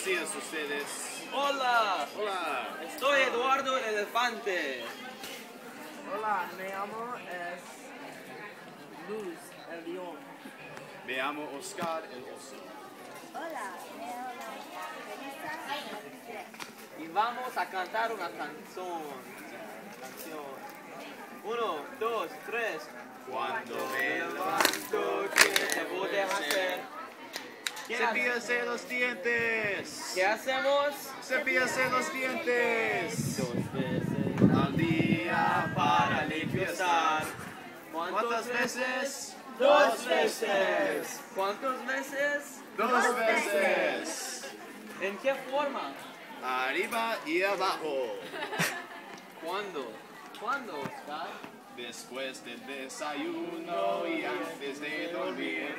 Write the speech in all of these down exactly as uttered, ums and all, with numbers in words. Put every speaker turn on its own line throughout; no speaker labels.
Buenos días ustedes.
Hola,
Hola.
estoy Eduardo el Elefante.
Hola, me llamo es Luz, el león.
Me llamo Oscar el oso.
Hola, me llamo Melissa Martínez.
Y vamos a cantar una canción. Canción. Uno, dos, tres.
Cuando me
Me
levanto,
levanto, ¿qué debo de hacer? ¿Qué, hace-
cepíllase los dientes.
¿Qué hacemos?
Cepíllase los dientes.
Dos veces
Al día para
limpiar.
¿Cuántas veces?
Dos veces. ¿Cuántas veces?
Dos veces.
¿En qué forma?
Arriba y abajo.
¿Cuándo? ¿Cuándo, Oscar?
Después del desayuno y antes de dormir.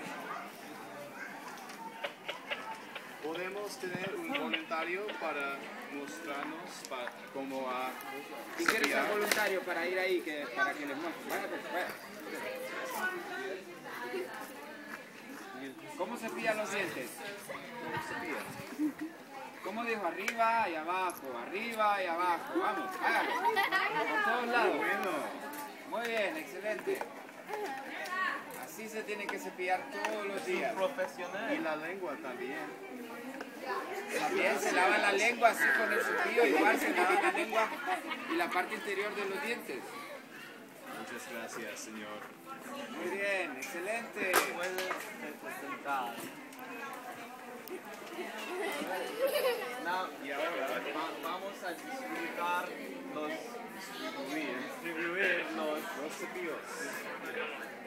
Podemos tener un voluntario para mostrarnos pa- cómo a
Si quieres
cepillar.
ser voluntario para ir ahí, que, para que les muestre. Vaya, pues, vaya. ¿Cómo se cepillan los dientes? ¿Cómo dijo? Arriba y abajo, arriba y abajo. Vamos, hágalo. Por todos lados.
Bueno,
Muy bien, excelente. Así se tiene que cepillar todos los días.
y
Profesional.
la lengua también.
También se lava la lengua así con el cepillo, igual se lava la lengua y la parte interior de los dientes.
Muchas gracias, señor.
Muy bien, excelente.
Puedes representar. Now,
Y ahora,
va- vamos a distribuir los, distribuir los
los cepillos.